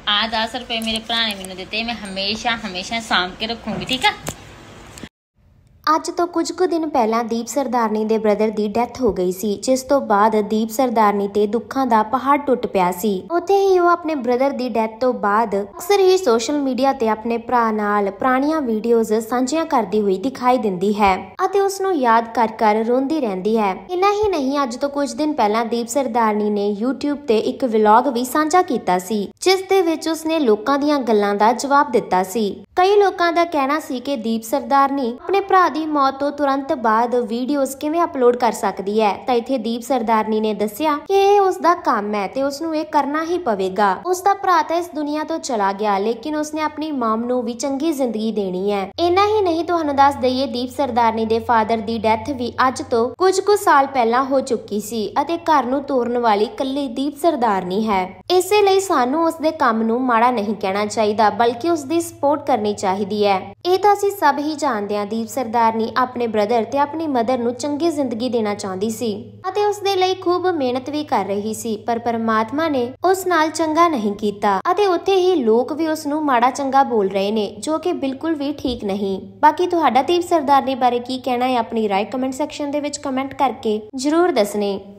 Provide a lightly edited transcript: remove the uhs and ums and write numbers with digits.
आ 10 रुपए मेरे भरा ने मैनू दिते, मैं हमेशा हमेशा साम के रखूंगी, ठीक है। ਅੱਜ ਤੋਂ ਕੁਝ ਕੁ ਦਿਨ ਪਹਿਲਾਂ ਦੀਪ ਸਰਦਾਰਨੀ ਦੇ ਬ੍ਰਦਰ ਦੀ ਡੈਥ ਹੋ ਗਈ ਸੀ, ਜਿਸ ਤੋਂ ਬਾਅਦ ਦੀਪ ਸਰਦਾਰਨੀ ਤੇ ਦੁੱਖਾਂ ਦਾ ਪਹਾੜ ਟੁੱਟ ਪਿਆ ਸੀ। ਉੱਥੇ ਹੀ ਉਹ ਆਪਣੇ ਬ੍ਰਦਰ ਦੀ ਡੈਥ ਤੋਂ ਬਾਅਦ ਅਕਸਰ ਹੀ ਸੋਸ਼ਲ ਮੀਡੀਆ ਤੇ ਆਪਣੇ ਭਰਾ ਨਾਲ ਪੁਰਾਣੀਆਂ ਵੀਡੀਓਜ਼ ਸਾਂਝੀਆਂ ਕਰਦੀ ਹੋਈ ਦਿਖਾਈ ਦਿੰਦੀ ਹੈ ਅਤੇ ਉਸ ਨੂੰ ਯਾਦ ਕਰ ਕਰ ਰੋਂਦੀ ਰਹਿੰਦੀ ਹੈ। ਇੰਨਾ ਹੀ ਨਹੀਂ, ਅੱਜ ਤੋਂ ਕੁਝ ਦਿਨ ਪਹਿਲਾਂ ਦੀਪ ਸਰਦਾਰਨੀ ਨੇ YouTube ਤੇ ਇੱਕ ਵਲੌਗ ਵੀ ਸਾਂਝਾ ਕੀਤਾ ਸੀ, ਜਿਸ ਦੇ ਵਿੱਚ ਉਸਨੇ ਲੋਕਾਂ ਦੀਆਂ ਗੱਲਾਂ ਦਾ ਜਵਾਬ ਦਿੱਤਾ ਸੀ। ਕਈ ਲੋਕਾਂ ਦਾ ਕਹਿਣਾ ਸੀ ਕਿ ਦੀਪ ਸਰਦਾਰਨੀ ਆਪਣੇ ਭਰਾ ਦੀ ਮੌਤ ਤੋਂ ਤੁਰੰਤ ਬਾਅਦ ਵੀਡੀਓਜ਼ ਕਿਵੇਂ ਅਪਲੋਡ ਕਰ ਸਕਦੀ ਹੈ, ਤਾਂ ਇੱਥੇ ਦੀਪ ਸਰਦਾਰਨੀ ਨੇ ਦੱਸਿਆ ਕਿ ਇਹ ਉਸ ਦਾ ਕੰਮ ਹੈ ਤੇ ਉਸ ਨੂੰ ਇਹ ਕਰਨਾ ਹੀ ਪਵੇਗਾ। ਉਸ ਦਾ ਭਰਾ ਤਾਂ ਇਸ ਦੁਨੀਆ ਤੋਂ ਚਲਾ ਗਿਆ, ਲੇਕਿਨ ਉਸਨੇ ਆਪਣੀ ਮਾਮ ਨੂੰ ਵੀ ਚੰਗੀ ਜ਼ਿੰਦਗੀ ਦੇਣੀ ਹੈ। ਇੰਨਾ ਹੀ ਨਹੀਂ, ਤੁਹਾਨੂੰ ਦੱਸ ਦਈਏ ਦੀਪ ਸਰਦਾਰਨੀ ਦੇ ਫਾਦਰ ਦੀ ਡੈਥ ਵੀ ਅੱਜ ਤੋਂ ਕੁਝ ਕੁ ਸਾਲ ਪਹਿਲਾਂ ਹੋ ਚੁੱਕੀ ਸੀ ਅਤੇ ਘਰ ਨੂੰ ਤੋਰਨ ਵਾਲੀ ਇਕੱਲੀ ਦੀਪ ਸਰਦਾਰਨੀ ਹੈ। ਇਸੇ ਲਈ ਸਾਨੂੰ ਉਸ ਦੇ ਕੰਮ ਨੂੰ ਮਾੜਾ ਨਹੀਂ ਕਹਿਣਾ ਚਾਹੀਦਾ, ਬਲਕਿ ਉਸ ਦੀ ਸਪੋਰਟ ਕਰਨੀ ਚਾਹੀਦੀ ਹੈ। ਇਹ ਤਾਂ ਅਸੀਂ ਸਭ ਹੀ ਜਾਣਦੇ ਹਾਂ, ਦੀਪ ਸਰਦਾਰਨੀ ਆਪਣੇ ਬ੍ਰਦਰ ਤੇ ਆਪਣੀ ਮਦਰ ਨੂੰ ਚੰਗੀ ਜ਼ਿੰਦਗੀ ਦੇਣਾ ਚਾਹੁੰਦੀ ਸੀ ਅਤੇ ਉਸ ਦੇ ਲਈ ਖੂਬ ਮਿਹਨਤ ਵੀ ਕਰ ਰਹੀ ਸੀ, ਪਰ ਪਰਮਾਤਮਾ ਨੇ ਉਸ ਨਾਲ ਚੰਗਾ ਨਹੀਂ ਕੀਤਾ ਅਤੇ ਉੱਥੇ ਹੀ ਲੋਕ ਵੀ ਉਸ ਨੂੰ ਮਾੜਾ ਚੰਗਾ ਬੋਲ ਰਹੇ ਨੇ, ਜੋ ਕਿ ਬਿਲਕੁਲ ਵੀ ਠੀਕ ਨਹੀਂ। ਬਾਕੀ ਤੁਹਾਡਾ ਦੀਪ ਸਰਦਾਰਨੀ ਬਾਰੇ ਕੀ ਕਹਿਣਾ ਹੈ, ਆਪਣੀ ਰਾਏ ਕਮੈਂਟ ਸੈਕਸ਼ਨ ਦੇ ਵਿੱਚ ਕਮੈਂਟ ਕਰਕੇ ਜ਼ਰੂਰ ਦੱਸਣੇ।